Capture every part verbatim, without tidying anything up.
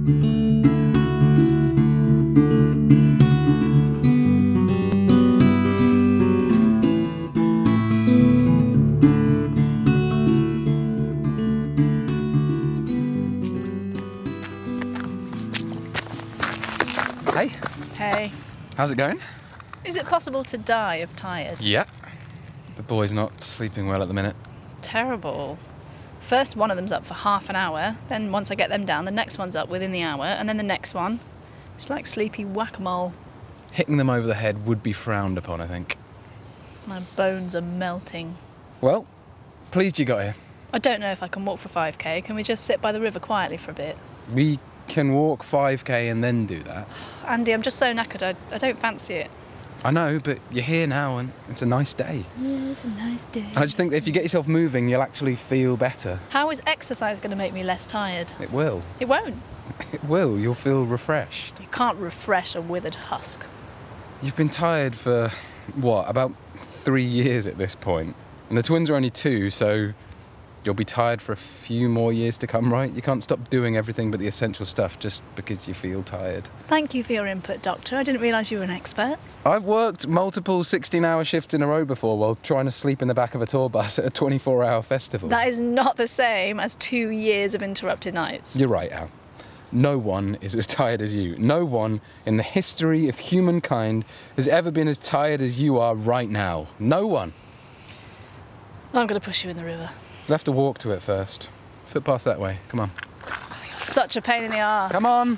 Hey. Hey. How's it going? Is it possible to die of tired? Yeah. The boy's not sleeping well at the minute. Terrible. First one of them's up for half an hour, then once I get them down, the next one's up within the hour, and then the next one. It's like sleepy whack-a-mole. Hitting them over the head would be frowned upon, I think. My bones are melting. Well, pleased you got here. I don't know if I can walk for five K. Can we just sit by the river quietly for a bit? We can walk five K and then do that. Andy, I'm just so knackered, I, I don't fancy it. I know, but you're here now and it's a nice day. Yeah, it's a nice day. And I just think that if you get yourself moving, you'll actually feel better. How is exercise going to make me less tired? It will. It won't. It will. You'll feel refreshed. You can't refresh a withered husk. You've been tired for, what, about three years at this point. And the twins are only two, so you'll be tired for a few more years to come, right? You can't stop doing everything but the essential stuff just because you feel tired. Thank you for your input, Doctor. I didn't realise you were an expert. I've worked multiple sixteen-hour shifts in a row before while trying to sleep in the back of a tour bus at a twenty-four hour festival. That is not the same as two years of interrupted nights. You're right, Al. No one is as tired as you. No one in the history of humankind has ever been as tired as you are right now. No one. I'm going to push you in the river. You'll have to walk to it first. Footpath that way. Come on. Oh, you're such a pain in the arse. Come on.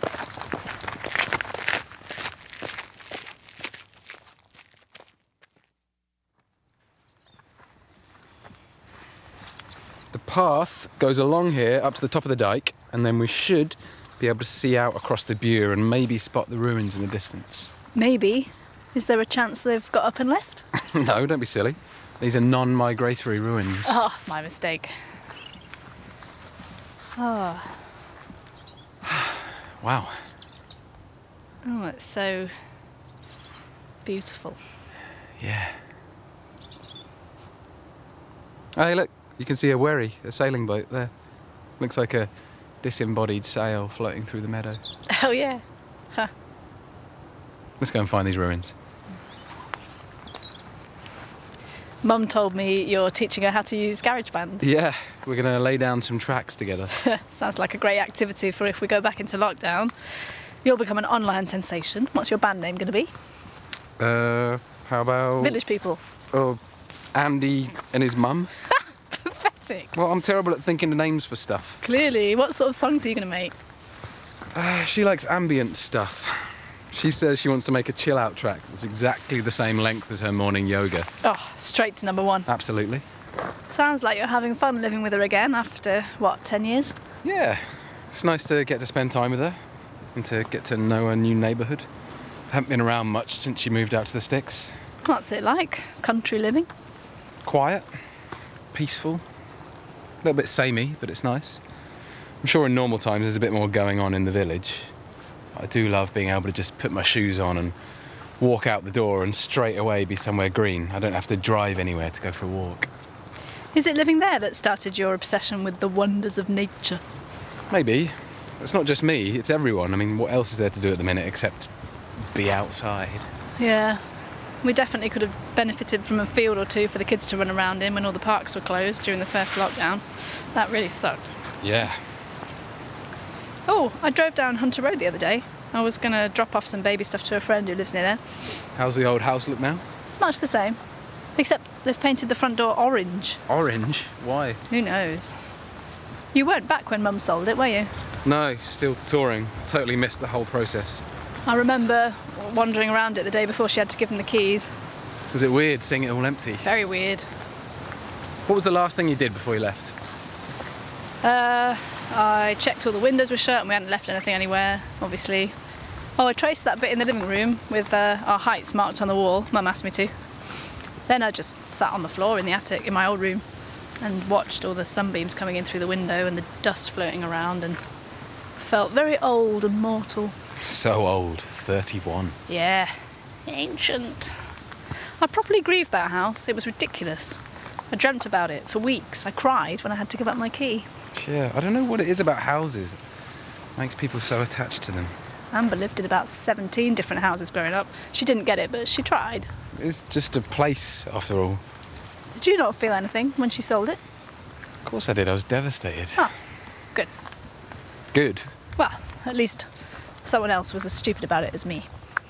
The path goes along here up to the top of the dike, and then we should be able to see out across the Bure and maybe spot the ruins in the distance. Maybe. Is there a chance they've got up and left? No, don't be silly. These are non-migratory ruins. Oh, my mistake. Oh. Wow. Oh, it's so beautiful. Yeah. Oh, hey, look. You can see a wherry, a sailing boat there. Looks like a disembodied sail floating through the meadow. Oh, yeah. Huh. Let's go and find these ruins. Mum told me you're teaching her how to use GarageBand. Yeah, we're going to lay down some tracks together. Sounds like a great activity for if we go back into lockdown. You'll become an online sensation. What's your band name going to be? Uh, how about... Village People. Oh, Andy and his mum. Pathetic. Well, I'm terrible at thinking of names for stuff. Clearly. What sort of songs are you going to make? Uh, she likes ambient stuff. She says she wants to make a chill-out track that's exactly the same length as her morning yoga. Oh, straight to number one. Absolutely. Sounds like you're having fun living with her again after, what, ten years? Yeah. It's nice to get to spend time with her and to get to know a new neighbourhood. I haven't been around much since she moved out to the sticks. What's it like? Country living? Quiet, peaceful, a little bit samey, but it's nice. I'm sure in normal times there's a bit more going on in the village. I do love being able to just put my shoes on and walk out the door and straight away be somewhere green. I don't have to drive anywhere to go for a walk. Is it living there that started your obsession with the wonders of nature? Maybe. It's not just me, it's everyone. I mean, what else is there to do at the minute except be outside? Yeah. We definitely could have benefited from a field or two for the kids to run around in when all the parks were closed during the first lockdown. That really sucked. Yeah. Oh, I drove down Hunter Road the other day. I was going to drop off some baby stuff to a friend who lives near there. How's the old house look now? Much the same. Except they've painted the front door orange. Orange? Why? Who knows? You weren't back when Mum sold it, were you? No, still touring. Totally missed the whole process. I remember wandering around it the day before she had to give them the keys. Was it weird seeing it all empty? Very weird. What was the last thing you did before you left? Uh, I checked all the windows were shut and we hadn't left anything anywhere, obviously. Oh, I traced that bit in the living room with uh, our heights marked on the wall. Mum asked me to. Then I just sat on the floor in the attic in my old room and watched all the sunbeams coming in through the window and the dust floating around and felt very old and mortal. So old, thirty-one. Yeah, ancient. I properly grieved that house. It was ridiculous. I dreamt about it for weeks. I cried when I had to give up my key. Yeah, I don't know what it is about houses. Makes people so attached to them. Amber lived in about seventeen different houses growing up. She didn't get it, but she tried. It's just a place, after all. Did you not feel anything when she sold it? Of course I did. I was devastated. Oh, good. Good? Well, at least someone else was as stupid about it as me.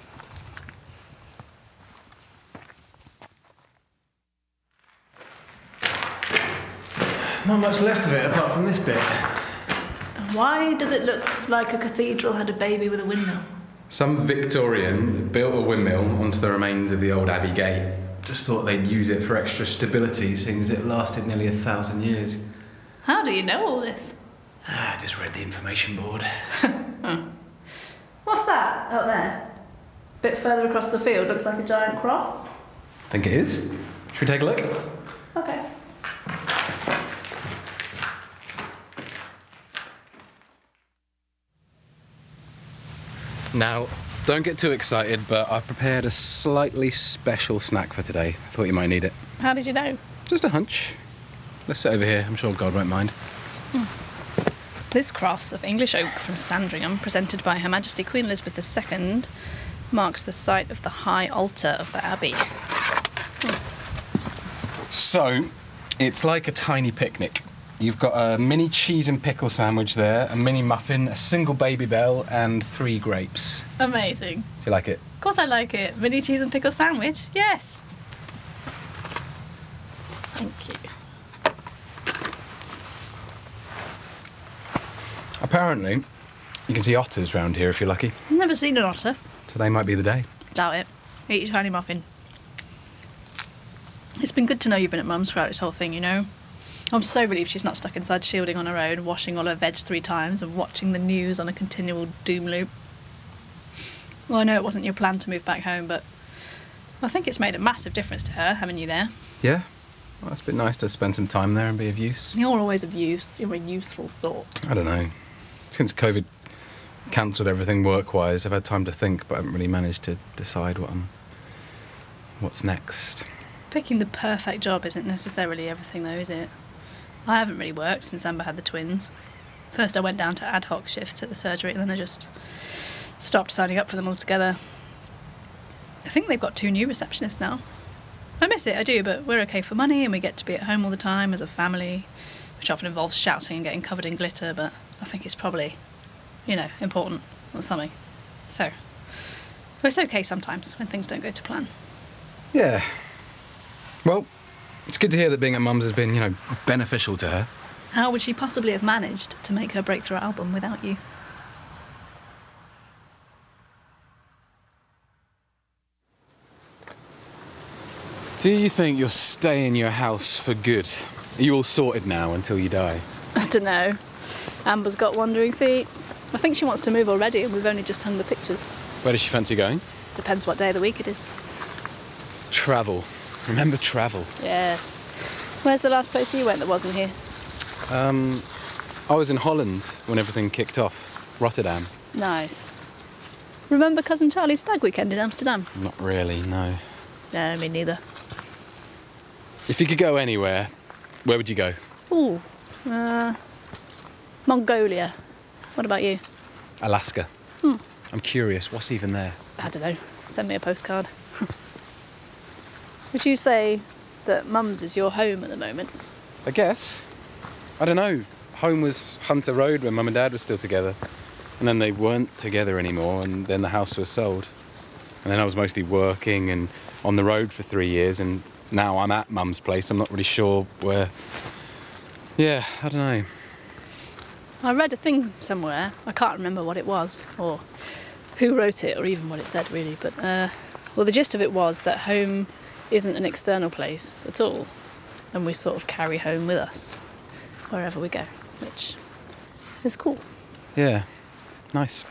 Not much left of it, apart from this bit. Why does it look like a cathedral had a baby with a windmill? Some Victorian built a windmill onto the remains of the old Abbey Gate. Just thought they'd use it for extra stability, seeing as it lasted nearly a thousand years. How do you know all this? Ah, I just read the information board. Oh. What's that out there? A bit further across the field, looks like a giant cross. Think it is? Should we take a look? Okay. Now, don't get too excited, but I've prepared a slightly special snack for today. I thought you might need it. How did you know? Just a hunch. Let's sit over here. I'm sure God won't mind. Hmm. This cross of English oak from Sandringham, presented by Her Majesty Queen Elizabeth the Second, marks the site of the high altar of the Abbey. Hmm. So, it's like a tiny picnic. You've got a mini cheese and pickle sandwich there, a mini muffin, a single baby bell, and three grapes. Amazing. Do you like it? Of course I like it. Mini cheese and pickle sandwich, yes. Thank you. Apparently, you can see otters round here if you're lucky. Never seen an otter. Today might be the day. Doubt it. Eat your tiny muffin. It's been good to know you've been at Mum's throughout this whole thing, you know. I'm so relieved she's not stuck inside shielding on her own, washing all her veg three times and watching the news on a continual doom loop. Well, I know it wasn't your plan to move back home, but I think it's made a massive difference to her, having you there. Yeah? Well, it's been nice to spend some time there and be of use. You're always of use. You're a useful sort. I don't know. Since COVID cancelled everything work-wise, I've had time to think, but I haven't really managed to decide what I'm... what's next. Picking the perfect job isn't necessarily everything, though, is it? I haven't really worked since Amber had the twins. First I went down to ad hoc shifts at the surgery, and then I just stopped signing up for them altogether. I think they've got two new receptionists now. I miss it, I do, but we're okay for money and we get to be at home all the time as a family, which often involves shouting and getting covered in glitter, but I think it's probably, you know, important or something. So, it's okay sometimes when things don't go to plan. Yeah. Well, it's good to hear that being at Mum's has been, you know, beneficial to her. How would she possibly have managed to make her breakthrough album without you? Do you think you'll stay in your house for good? Are you all sorted now until you die? I don't know. Amber's got wandering feet. I think she wants to move already, and we've only just hung the pictures. Where does she fancy going? Depends what day of the week it is. Travel. Remember travel. Yeah. Where's the last place you went that wasn't here? Um, I was in Holland when everything kicked off. Rotterdam. Nice. Remember Cousin Charlie's stag weekend in Amsterdam? Not really, no. No, me neither. If you could go anywhere, where would you go? Ooh, uh, Mongolia. What about you? Alaska. Hmm. I'm curious, what's even there? I don't know. Send me a postcard. Would you say that Mum's is your home at the moment? I guess. I don't know. Home was Hunter Road when Mum and Dad were still together. And then they weren't together anymore, and then the house was sold. And then I was mostly working and on the road for three years, and now I'm at Mum's place. I'm not really sure where... Yeah, I don't know. I read a thing somewhere. I can't remember what it was, or who wrote it, or even what it said, really. But, uh, well, the gist of it was that home isn't an external place at all, and we sort of carry home with us wherever we go, which is cool. Yeah, nice.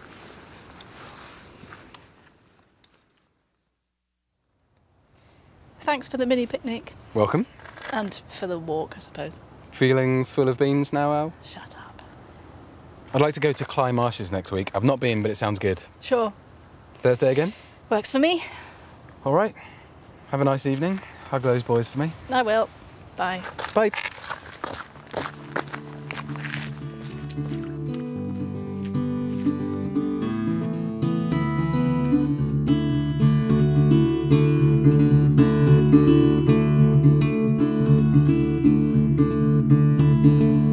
Thanks for the mini picnic. Welcome. And for the walk, I suppose. Feeling full of beans now, Al? Shut up. I'd like to go to Cly Marshes next week. I've not been, but it sounds good. Sure. Thursday again? Works for me. All right. Have a nice evening. Hug those boys for me. I will. Bye. Bye. you.